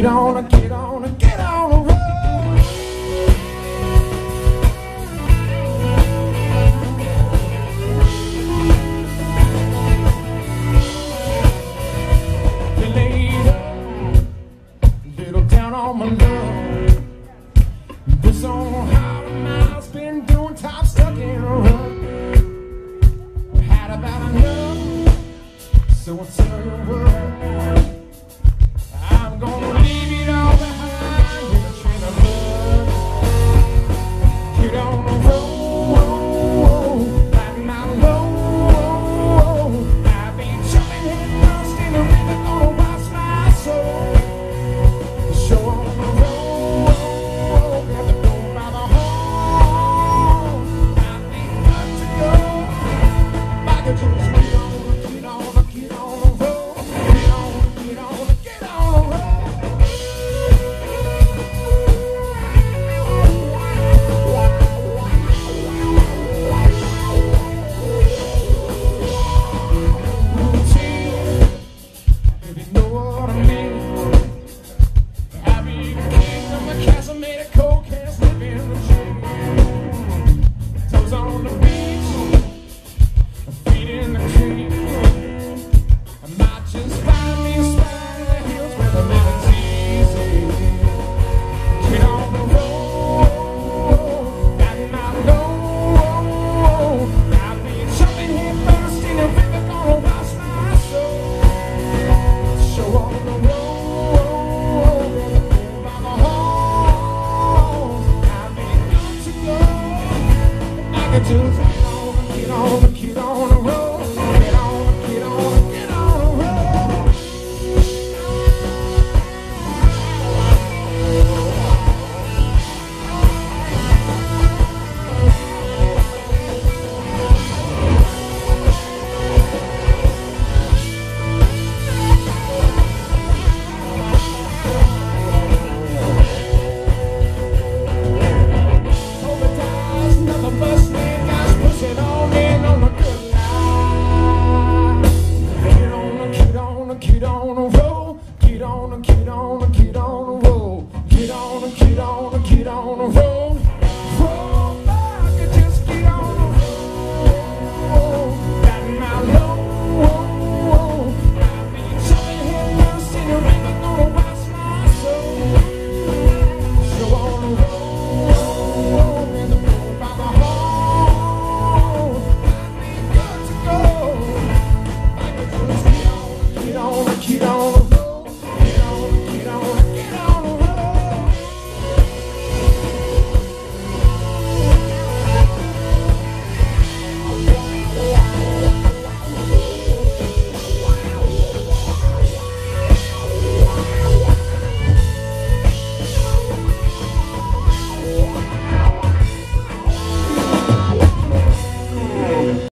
Get on, get on, get on the road. You laid up, little down on my luck. This old heart of mine's been doing top stuck in a rut. Had about enough, so I'll tell you what. I'm gonna leave it all behind with a train of blood. Get on the road, like my load. I've been jumping head first in the river, gonna wash my soul. The show on the road, got to go by the horn. I think got to go. I can just get on the road. Get on, get on, get on the road. Routine, if you know what I mean. I be the king of my castle, made of cold, can't slip in the tree. Toes on the beach, feet in the creek. I might just find me a spot in the hills where the living's easy. Get on the road, got my load. I've been jumping head first in the river, gonna wash my soul. Show on the road, by the horns. I've been good to go. I can just get on the road. Get on, get on, get on the road. Overdose, nothing but snake eyes pushing on in on the good life. Get on, get on, get on the road. Get on, get on, get on the road. Get on, get on, get on the road.